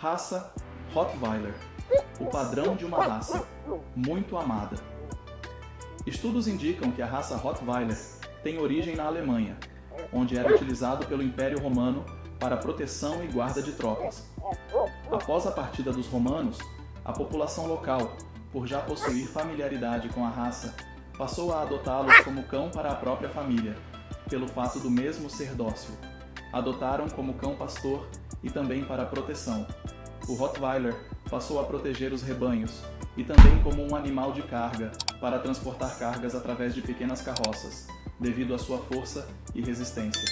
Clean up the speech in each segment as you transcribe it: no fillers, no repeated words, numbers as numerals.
Raça Rottweiler, o padrão de uma raça muito amada. Estudos indicam que a raça Rottweiler tem origem na Alemanha, onde era utilizado pelo Império Romano para proteção e guarda de tropas. Após a partida dos romanos, a população local, por já possuir familiaridade com a raça, passou a adotá-los como cão para a própria família, pelo fato do mesmo ser dócil. Adotaram como cão pastor e também para proteção. O Rottweiler passou a proteger os rebanhos e também como um animal de carga para transportar cargas através de pequenas carroças, devido à sua força e resistência.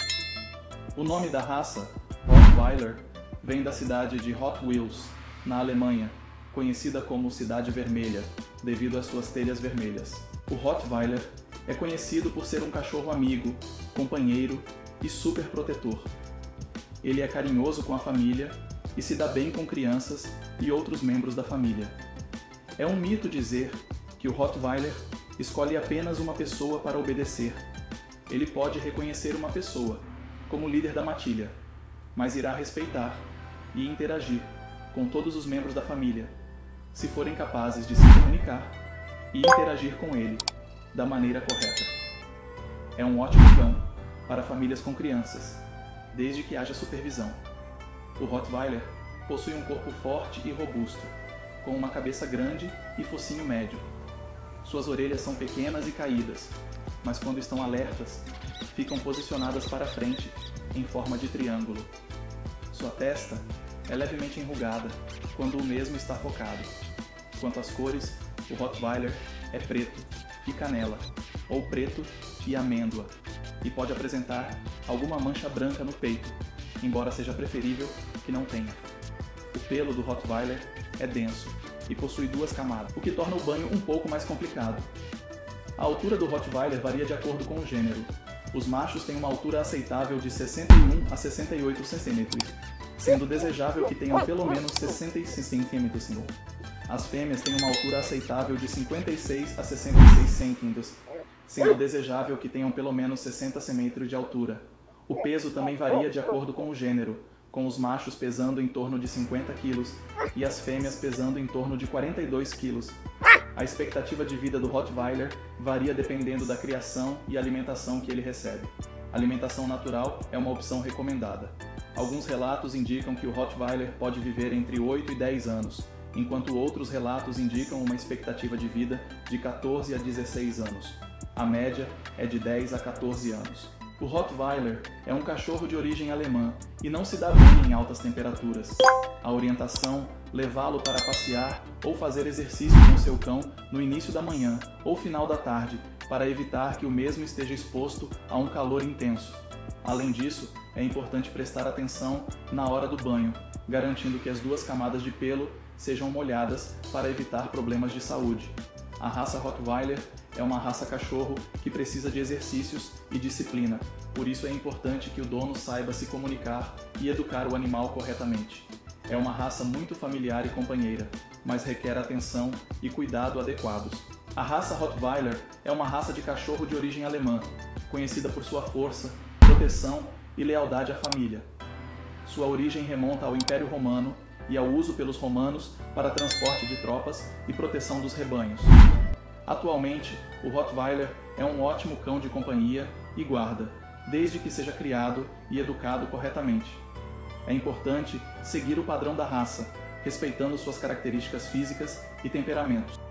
O nome da raça, Rottweiler, vem da cidade de Hot Wheels, na Alemanha, conhecida como Cidade Vermelha, devido às suas telhas vermelhas. O Rottweiler é conhecido por ser um cachorro amigo, companheiro e super protetor. Ele é carinhoso com a família e se dá bem com crianças e outros membros da família. É um mito dizer que o Rottweiler escolhe apenas uma pessoa para obedecer. Ele pode reconhecer uma pessoa como líder da matilha, mas irá respeitar e interagir com todos os membros da família, se forem capazes de se comunicar e interagir com ele da maneira correta. É um ótimo cão para famílias com crianças, desde que haja supervisão. O Rottweiler possui um corpo forte e robusto, com uma cabeça grande e focinho médio. Suas orelhas são pequenas e caídas, mas quando estão alertas, ficam posicionadas para frente, em forma de triângulo. Sua testa é levemente enrugada, quando o mesmo está focado. Quanto às cores, o Rottweiler é preto e canela, ou preto e amêndoa, e pode apresentar alguma mancha branca no peito, embora seja preferível que não tenha. O pelo do Rottweiler é denso e possui 2 camadas, o que torna o banho um pouco mais complicado. A altura do Rottweiler varia de acordo com o gênero. Os machos têm uma altura aceitável de 61 a 68 cm, sendo desejável que tenham pelo menos 66 cm. As fêmeas têm uma altura aceitável de 56 a 66 cm, sendo desejável que tenham pelo menos 60 cm de altura. O peso também varia de acordo com o gênero, com os machos pesando em torno de 50 kg e as fêmeas pesando em torno de 42 kg. A expectativa de vida do Rottweiler varia dependendo da criação e alimentação que ele recebe. Alimentação natural é uma opção recomendada. Alguns relatos indicam que o Rottweiler pode viver entre 8 e 10 anos, enquanto outros relatos indicam uma expectativa de vida de 14 a 16 anos. A média é de 10 a 14 anos. O Rottweiler é um cachorro de origem alemã e não se dá bem em altas temperaturas. A orientação, levá-lo para passear ou fazer exercício com seu cão no início da manhã ou final da tarde, para evitar que o mesmo esteja exposto a um calor intenso. Além disso, é importante prestar atenção na hora do banho, garantindo que as 2 camadas de pelo sejam molhadas para evitar problemas de saúde. A raça Rottweiler é uma raça cachorro que precisa de exercícios e disciplina, por isso é importante que o dono saiba se comunicar e educar o animal corretamente. É uma raça muito familiar e companheira, mas requer atenção e cuidado adequados. A raça Rottweiler é uma raça de cachorro de origem alemã, conhecida por sua força, proteção e lealdade à família. Sua origem remonta ao Império Romano e ao uso pelos romanos para transporte de tropas e proteção dos rebanhos. Atualmente, o Rottweiler é um ótimo cão de companhia e guarda, desde que seja criado e educado corretamente. É importante seguir o padrão da raça, respeitando suas características físicas e temperamentos.